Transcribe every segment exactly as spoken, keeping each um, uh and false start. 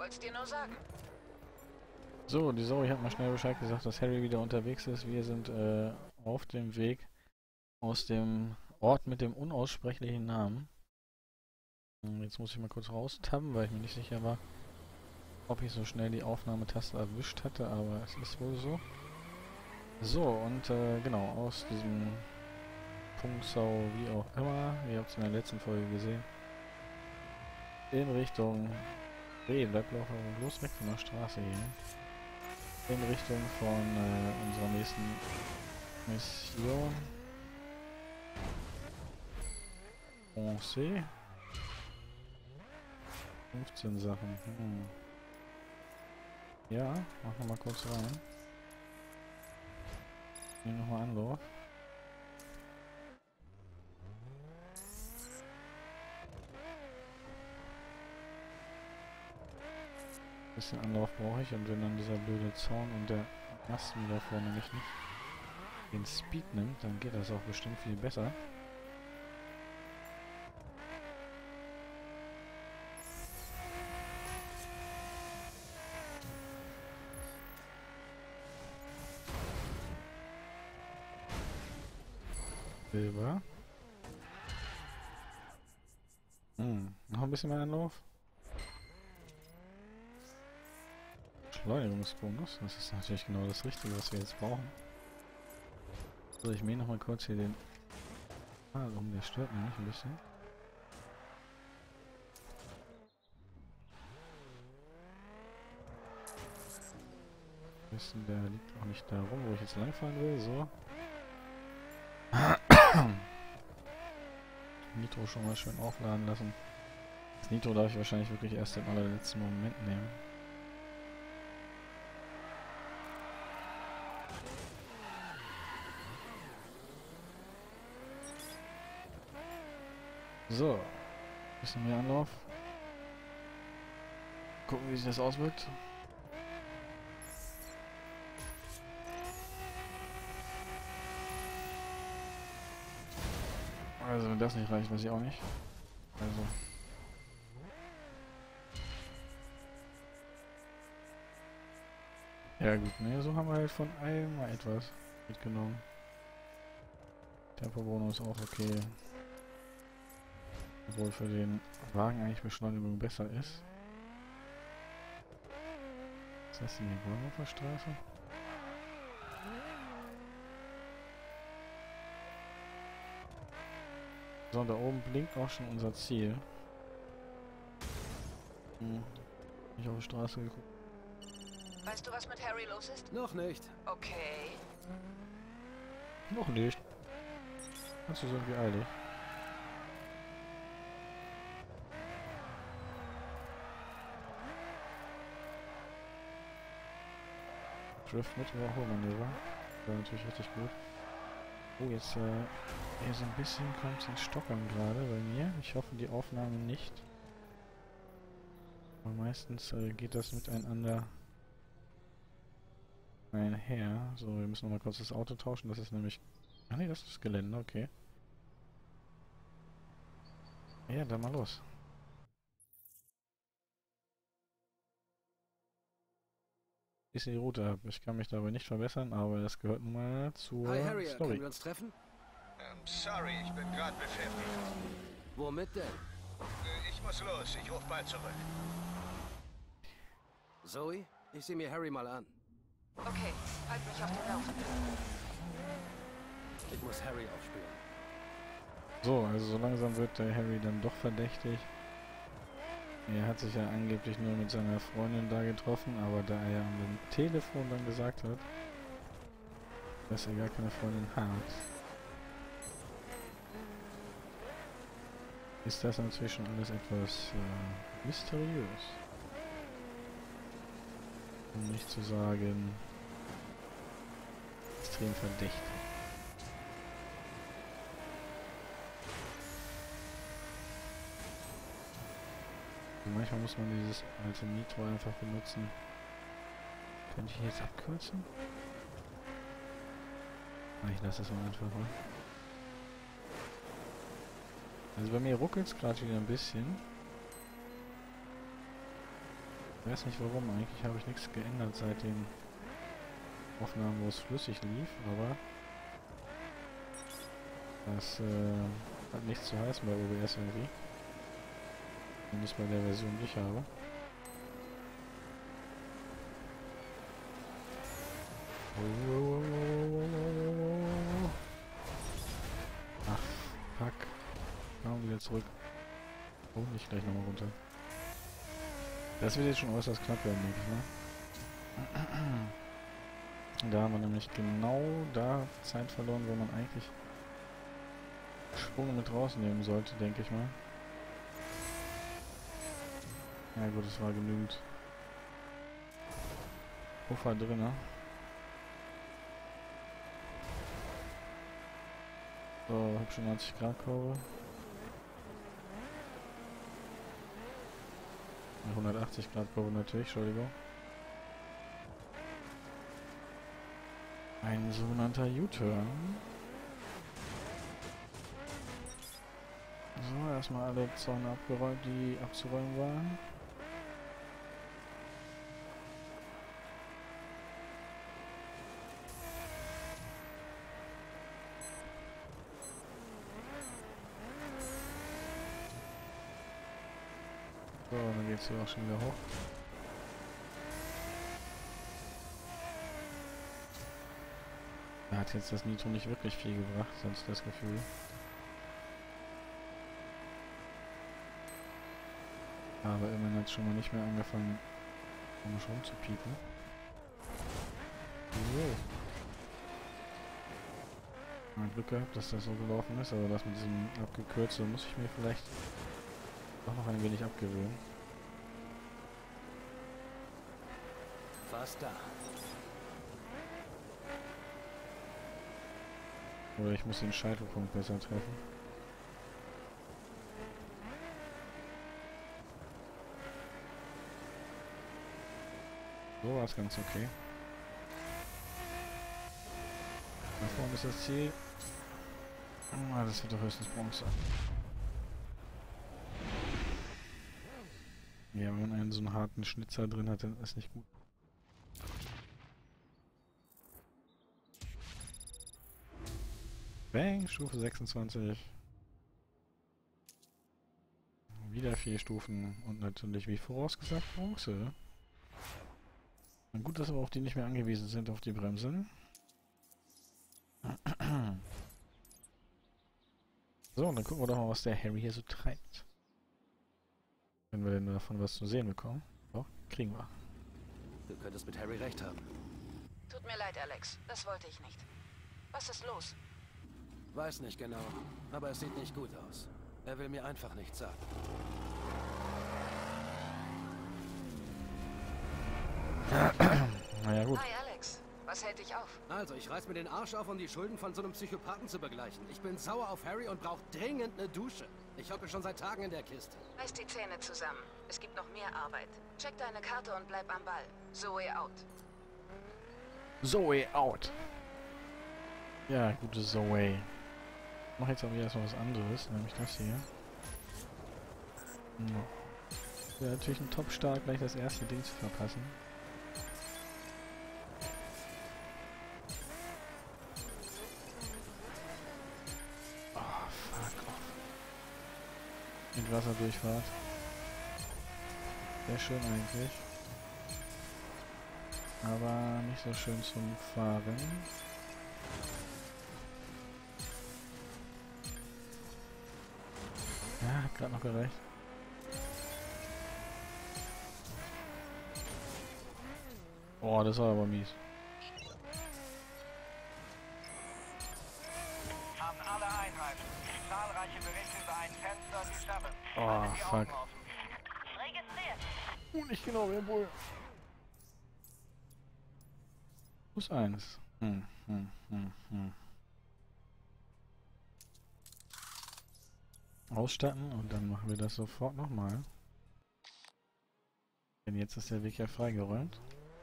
wollt's dir nur sagen. So, die Zoe hat mal schnell Bescheid gesagt, dass Harry wieder unterwegs ist. Wir sind äh, auf dem Weg aus dem Ort mit dem unaussprechlichen Namen. Jetzt muss ich mal kurz raustabben, weil ich mir nicht sicher war, ob ich so schnell die Aufnahmetaste erwischt hatte, aber es ist wohl so. So, und äh, genau, aus diesem Punksau, wie auch immer, ihr habt es in der letzten Folge gesehen, in Richtung... Hey, bleib doch bloß weg von der Straße hier. In Richtung von äh, unserer nächsten Mission. Pensée. fünfzehn Sachen. Hm. Ja, mach nochmal kurz rein. Nehmen nochmal Anlauf. Ein bisschen Anlauf brauche ich, und wenn dann dieser blöde Zaun und der Ast da vorne mich nicht den Speed nimmt, dann geht das auch bestimmt viel besser. Silber. Hm, noch ein bisschen mehr Anlauf. Beschleunigungsbonus, das ist natürlich genau das Richtige, was wir jetzt brauchen. So, ich mähe noch mal kurz hier den Pfahl um, der stört nämlich ein bisschen. Ein bisschen, der liegt auch nicht da rum, wo ich jetzt langfahren will, so. Nitro schon mal schön aufladen lassen. Das Nitro darf ich wahrscheinlich wirklich erst im allerletzten Moment nehmen. So, bisschen mehr Anlauf. Gucken, wie sich das auswirkt. Also wenn das nicht reicht, weiß ich auch nicht. Also. Ja gut, ne, so haben wir halt von allem mal etwas mitgenommen. Tempo-Bonus auch okay. Obwohl für den Wagen eigentlich Beschleunigung besser ist. Was ist denn die Wollenhofer Straße? So, da oben blinkt auch schon unser Ziel. Hm. Ich auf die Straße geguckt. Weißt du, was mit Harry los ist? Noch nicht. Okay. Noch nicht. Hast du so irgendwie eilig? Drift mit Überholmanöver. War natürlich richtig gut. Oh, jetzt äh, hier so ein bisschen kommt es ins Stockern gerade bei mir. Ich hoffe, die Aufnahmen nicht. Aber meistens äh, geht das miteinander einher. So, wir müssen noch mal kurz das Auto tauschen. Das ist nämlich... Ach nee, das ist das Gelände, okay. Ja, dann mal los. Ist die Route ab. Ich kann mich dabei nicht verbessern, aber das gehört nun mal zur Hi Harry, Story. können wir uns treffen? Ähm, sorry, ich bin gerade beschäftigt. Womit denn? Äh, Ich muss los, ich ruf bald zurück. Zoe, ich sehe mir Harry mal an. Okay, halt mich auf dem Laufenden. Ich muss Harry aufspüren. So, also so langsam wird der Harry dann doch verdächtig. Er hat sich ja angeblich nur mit seiner Freundin da getroffen, aber da er ja am Telefon dann gesagt hat, dass er gar keine Freundin hat, ist das natürlich schon alles etwas äh, mysteriös. Um nicht zu sagen, extrem verdächtig. Also manchmal muss man dieses alte Nitro einfach benutzen. Könnte ich jetzt abkürzen? Ah, ich lasse es mal einfach mal. Also bei mir ruckelt es gerade wieder ein bisschen. Ich weiß nicht warum, eigentlich habe ich nichts geändert seit den Aufnahmen, wo es flüssig lief, aber das äh, hat nichts zu heißen bei O B S irgendwie. Zumindest bei der Version, die ich habe. Ach, fuck. Komm wieder zurück. Oh, nicht gleich nochmal runter. Das wird jetzt schon äußerst knapp werden, denke ich mal. Da haben wir nämlich genau da Zeit verloren, wo man eigentlich Schwung mit rausnehmen sollte, denke ich mal. Ja gut, es war genügend Puffer drin, ne? So, hübsche neunzig Grad Kurve. hundertachtzig Grad Kurve natürlich, Entschuldigung. Ein sogenannter U-Turn. So, erstmal alle Zäune abgeräumt, die abzuräumen waren. So, dann geht's hier auch schon wieder hoch. Da hat jetzt das Nitro nicht wirklich viel gebracht, sonst das Gefühl. Aber immerhin hat es schon mal nicht mehr angefangen, um schon zu piepen. So. Mal Glück gehabt, dass das so gelaufen ist, aber das mit diesem abgekürzte muss ich mir vielleicht doch noch ein wenig abgewöhnen. Fast da. Oder ich muss den Scheitelpunkt besser treffen. So war es ganz okay. Da vorne ist das Ziel. Ah, das wird doch höchstens Bronze. Ja, wenn man einen so einen harten Schnitzer drin hat, dann ist nicht gut. Bang, Stufe sechsundzwanzig. Wieder vier Stufen und natürlich wie vorausgesagt Bronze. Und gut, dass aber auch die nicht mehr angewiesen sind auf die Bremsen. So, und dann gucken wir doch mal, was der Harry hier so treibt. Wenn wir denn davon was zu sehen bekommen. Doch, kriegen wir. Du könntest mit Harry recht haben. Tut mir leid, Alex. Das wollte ich nicht. Was ist los? Weiß nicht genau, aber es sieht nicht gut aus. Er will mir einfach nichts sagen. Naja, gut. Hi, Alex. Was hält dich auf? Also, ich reiß mir den Arsch auf, um die Schulden von so einem Psychopathen zu begleichen. Ich bin sauer auf Harry und brauche dringend eine Dusche. Ich hocke schon seit Tagen in der Kiste. Reiß die Zähne zusammen. Es gibt noch mehr Arbeit. Check deine Karte und bleib am Ball. Zoe out. Zoe out. Ja, gute Zoe. Ich mache jetzt aber erstmal was anderes, nämlich das hier. No. Wäre natürlich ein Top-Start, gleich das erste Ding zu verpassen. Oh, fuck off. Mit Wasserdurchfahrt. Sehr schön eigentlich. Aber nicht so schön zum Fahren. Ja, hat gerade noch gereicht. Oh, das war aber mies. An alle Einheiten. Zahlreiche Berichte über ein Fenster die Seven. Oh, fuck. Registriert. Oh, nicht genau, wer wohl. Plus eins. Hm, hm, hm, hm. Ausstatten und dann machen wir das sofort nochmal. Denn jetzt ist der Weg ja freigeräumt.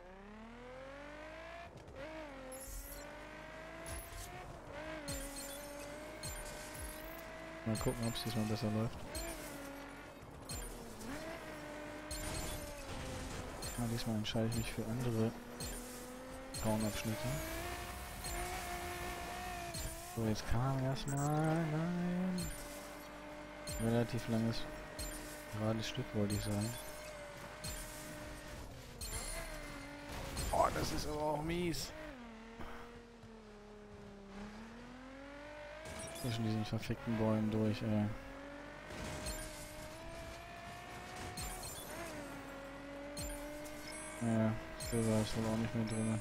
Mal gucken, ob es diesmal besser läuft. Ja, diesmal entscheide ich mich für andere Bauabschnitte. So, jetzt kam erstmal, nein. Relativ langes, gerades Stück, wollte ich sagen. Oh, das ist aber auch mies. Zwischen diesen verfickten Bäumen durch, ey. Ja, Silber ist wohl auch nicht mehr drin.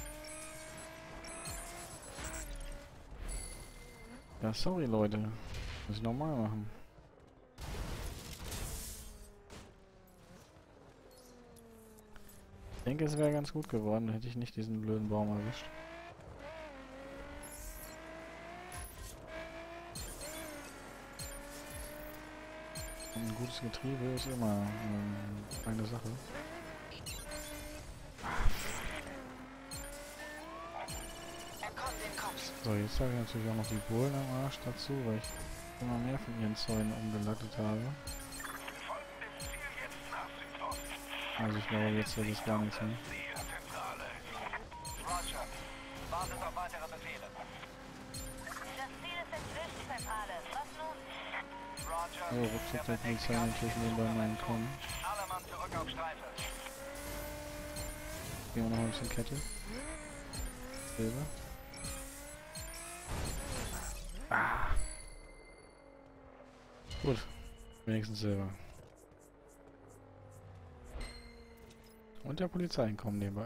Ja, sorry Leute. Muss ich nochmal machen. Ich denke, es wäre ganz gut geworden, hätte ich nicht diesen blöden Baum erwischt. Und ein gutes Getriebe ist immer ähm, eine Sache. So, jetzt habe ich natürlich auch noch die Bullen am Arsch dazu, weil ich immer mehr von ihren Zäunen umgelattet habe. Also ich glaube, jetzt wird es gar nichts mehr. Roger. Wartet auf weitere Befehle. Das Ziel ist entwischt, Zentrale. Was nun? Roger. So, ruckzuck der Polizei natürlich nebenbei mal entkommen. Alle Mann zurück auf Streife. Gehen wir noch ein bisschen Kette. Silber. Ah. Gut. Wenigstens Silber. Und der Polizei kommen nebenbei.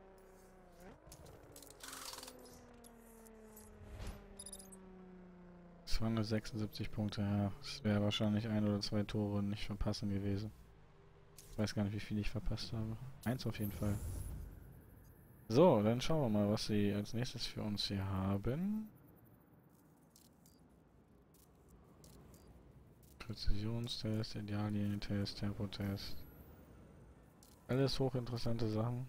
zweihundertsechsundsiebzig Punkte, ja. Es wäre wahrscheinlich ein oder zwei Tore nicht verpassen gewesen. Ich weiß gar nicht, wie viel ich verpasst habe. Eins auf jeden Fall. So, dann schauen wir mal, was sie als nächstes für uns hier haben. Präzisionstest, Ideallinientest, Tempotest. Alles hochinteressante Sachen.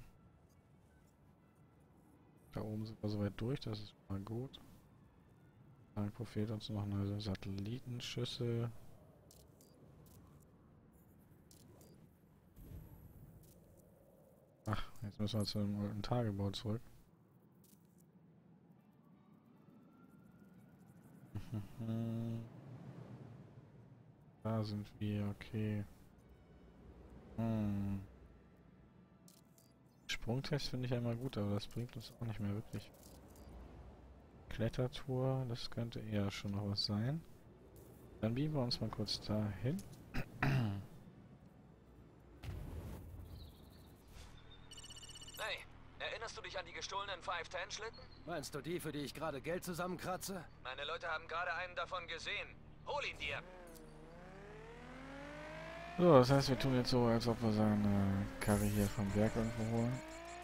Da oben sind wir soweit durch, das ist mal gut. Dann fehlt uns noch eine Satellitenschüssel. Ach, jetzt müssen wir zu dem alten Tagebau zurück. Da sind wir, okay. Hm. Sprungtest finde ich ja immer gut, aber das bringt uns auch nicht mehr wirklich. Klettertour, das könnte eher schon noch was sein. Dann biegen wir uns mal kurz dahin. Hey, erinnerst du dich an die gestohlenen Five Ten Schlitten? Meinst du die, für die ich gerade Geld zusammenkratze? Meine Leute haben gerade einen davon gesehen. Hol ihn dir! So, das heißt, wir tun jetzt so, als ob wir seine Karre hier vom Berg irgendwo holen.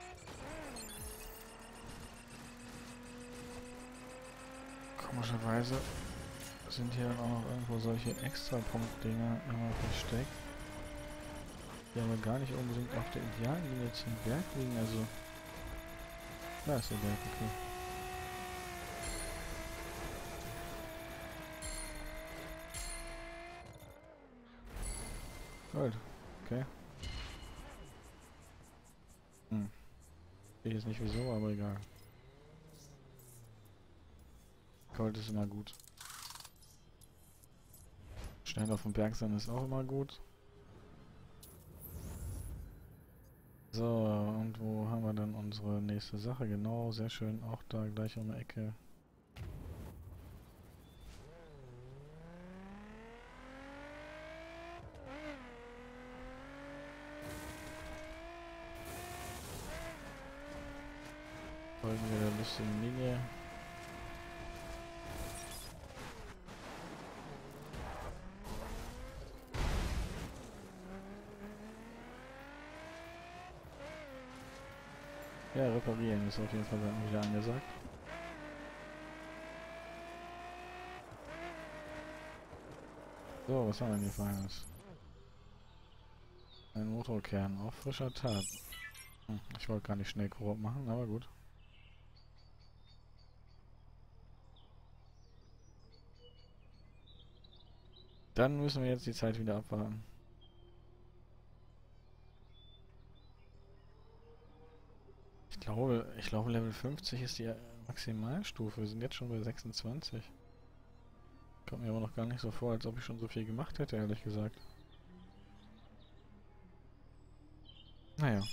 Komischerweise sind hier dann auch noch irgendwo solche Extrapunkt-Dinger immer versteckt, die aber gar nicht unbedingt auf der Ideallinie zum Berg liegen, also da ist der Berg, okay. Gold, okay. Hm. Ich weiß nicht wieso, aber egal. Gold ist immer gut. Schnell auf dem Berg sein ist auch immer gut. So, und wo haben wir dann unsere nächste Sache? Genau, sehr schön, auch da gleich um die Ecke. Folgen wir der lustigen Linie. Ja, reparieren ist auf jeden Fall dann wieder angesagt. So, was haben wir denn hier Feines? Ein Motorkern auf frischer Tat. Hm, ich wollte gar nicht schnell Koop machen, aber gut. Dann müssen wir jetzt die Zeit wieder abwarten. glaube, ich glaube Level fünfzig ist die Maximalstufe. Wir sind jetzt schon bei sechsundzwanzig. Kommt mir aber noch gar nicht so vor, als ob ich schon so viel gemacht hätte, ehrlich gesagt. Naja.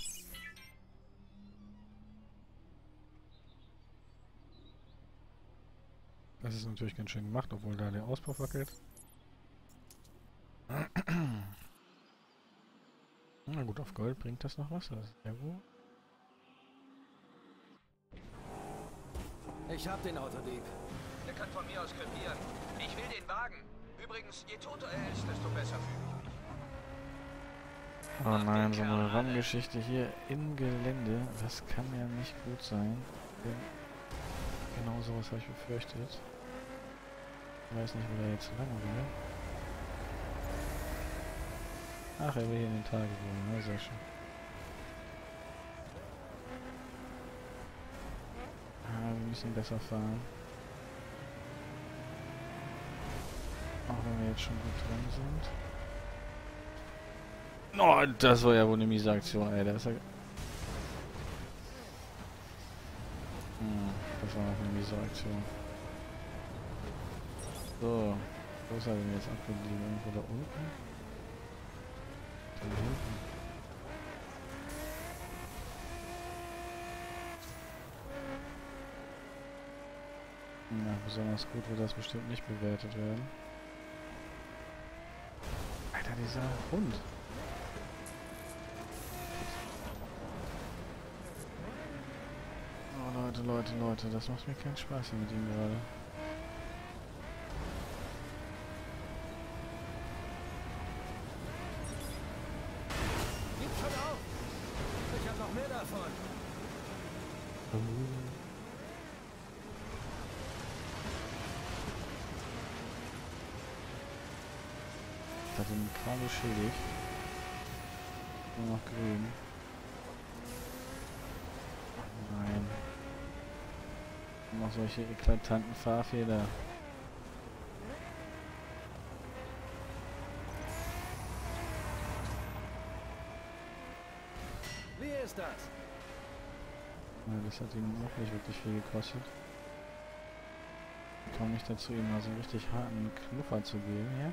Das ist natürlich ganz schön gemacht, obwohl da der Auspuff wackelt. Na gut, auf Gold bringt das noch was. Das ist sehr gut. Ich hab den Autodieb. Der kann von mir aus krepieren. Ich will den Wagen. Übrigens, je toter er ist, desto besser für mich. Oh nein, so eine Run-Geschichte hier im Gelände. Das kann ja nicht gut sein. Denn genau sowas habe ich befürchtet. Ich weiß nicht, wo der jetzt lang will. Ach, er will hier in den Tagewohnen, ne? Sehr schön. Ah, wir müssen besser fahren. Auch wenn wir jetzt schon gut dran sind. Oh, das war ja wohl eine miese Aktion, ey. Das ist ja... Hm, das war noch eine miese Aktion. So, wo ist er denn jetzt abgeblieben? Irgendwo da unten? Da hinten. Ja, besonders gut wird das bestimmt nicht bewertet werden. Alter, dieser Hund. Oh Leute, Leute, Leute, das macht mir keinen Spaß hier mit ihm gerade. Gib schon auf! Ich hab noch mehr davon. Ich hatte ihn kaum beschädigt. Nur noch grün. Nein. Und noch solche eklatanten Fahrfehler. Wie ist das? Ja, das hat ihn auch nicht wirklich viel gekostet. Ich komme nicht dazu, ihm mal so einen richtig harten Knuffer zu geben hier.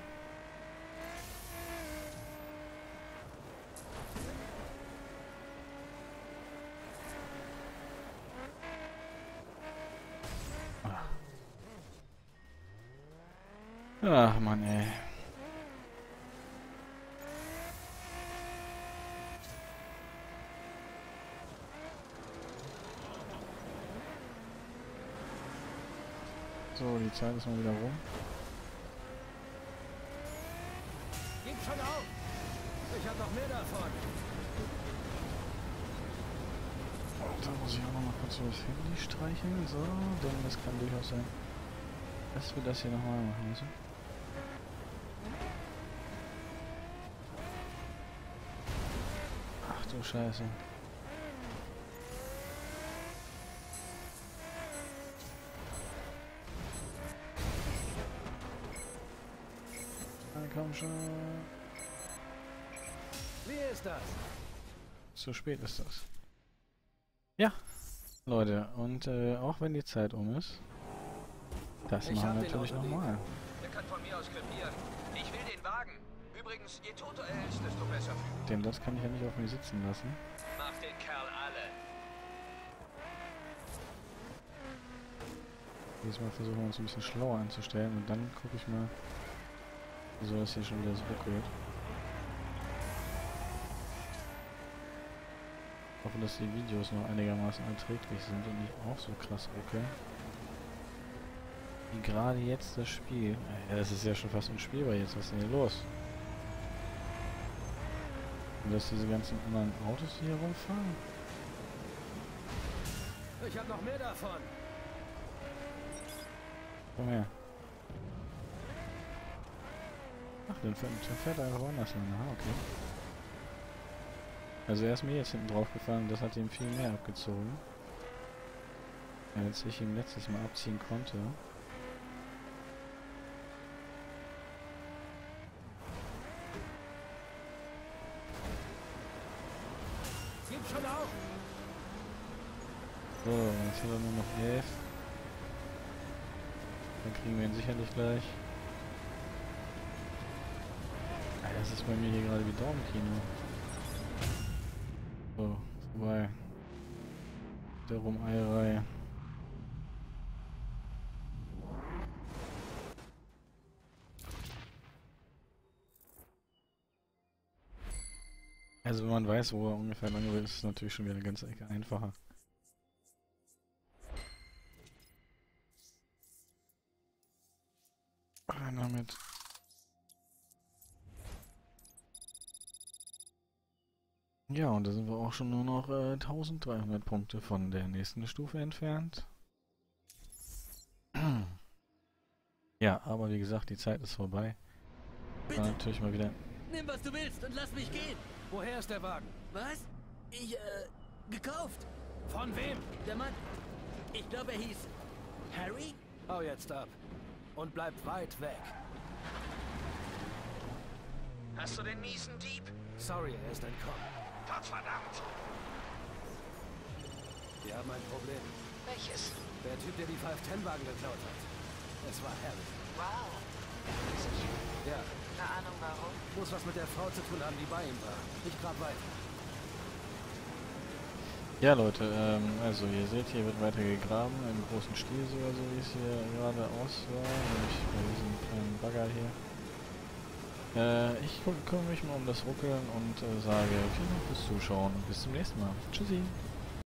Ach Mann, ey. So, die Zeit ist mal wieder rum. Gib schon auf! Ich hab noch mehr davon. Da muss ich auch noch mal kurz über das Handy streicheln. So, denn es kann durchaus sein, dass wir das hier nochmal machen müssen. Ach du Scheiße. Na komm schon. Wie ist das? Zu spät ist das. Ja, Leute, und äh, auch wenn die Zeit um ist, das Ich machen hab wir den natürlich Autodieb. nochmal. Der kann von mir aus krepieren. Ich will den Wagen. Übrigens, je toter er ist, desto besser für mich. Denn das kann ich ja nicht auf mir sitzen lassen. Mach den Kerl alle. Diesmal versuchen wir uns ein bisschen schlauer anzustellen und dann gucke ich mal, wieso das hier schon wieder so ruckelt. Ich hoffe, dass die Videos noch einigermaßen erträglich sind und nicht auch so krass ruckeln. Wie gerade jetzt das Spiel. Ja, das ist ja schon fast unspielbar jetzt. Was ist denn hier los? Und dass diese ganzen anderen Autos hier rumfahren? Ich hab noch mehr davon. Komm her. Ach, dann fährt, dann fährt er einfach woanders lang. Aha, okay. Also er ist mir jetzt hinten drauf gefahren, das hat ihm viel mehr abgezogen, als ich ihm letztes Mal abziehen konnte. Gib schon auf! So, jetzt hat er nur noch elf. Dann kriegen wir ihn sicherlich gleich. Ah, das ist bei mir hier gerade wie Daumenkino. So, vorbei. Der Rumeierei. Also wenn man weiß, wo er ungefähr lang will, ist es natürlich schon wieder eine ganze Ecke einfacher. Rein damit. Ja, und da sind wir auch schon nur noch äh, eintausenddreihundert Punkte von der nächsten Stufe entfernt. Ja, aber wie gesagt, die Zeit ist vorbei. Bitte. War natürlich mal wieder... Nimm, was du willst und lass mich gehen. Woher ist der Wagen? Was? Ich, äh, gekauft. Von wem? Der Mann, ich glaube, er hieß Harry? Hau jetzt ab. Und bleib weit weg. Hast du den miesen Dieb? Sorry, er ist entkommen. Gottverdammt! Wir haben ein Problem. Welches? Der Typ, der die fünf zehn Wagen geklaut hat. Es war Harry. Wow. Sicher. Ja, Eine Ahnung warum? muss was mit der Frau zu tun haben, die bei ihm war. Ich grab weiter. Ja Leute, ähm, also ihr seht, hier wird weiter gegraben, im großen Stil sogar, so wie es hier gerade aussah, nämlich bei diesem kleinen Bagger hier. Äh, ich kümmere mich mal um das Ruckeln und äh, sage vielen Dank fürs Zuschauen und bis zum nächsten Mal. Tschüssi!